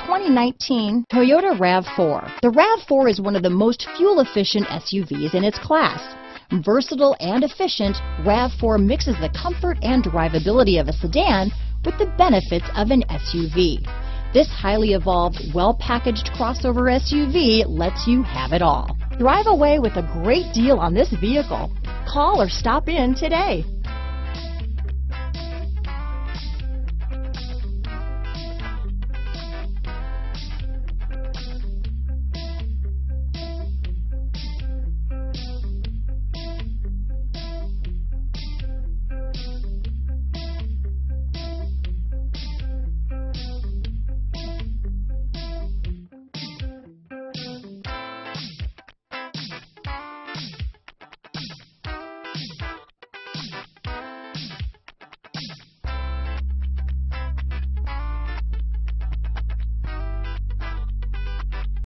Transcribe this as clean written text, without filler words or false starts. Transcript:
2019 Toyota RAV4. The RAV4 is one of the most fuel-efficient SUVs in its class. Versatile and efficient, RAV4 mixes the comfort and drivability of a sedan with the benefits of an SUV. This highly evolved, well-packaged crossover SUV lets you have it all. Drive away with a great deal on this vehicle. Call or stop in today.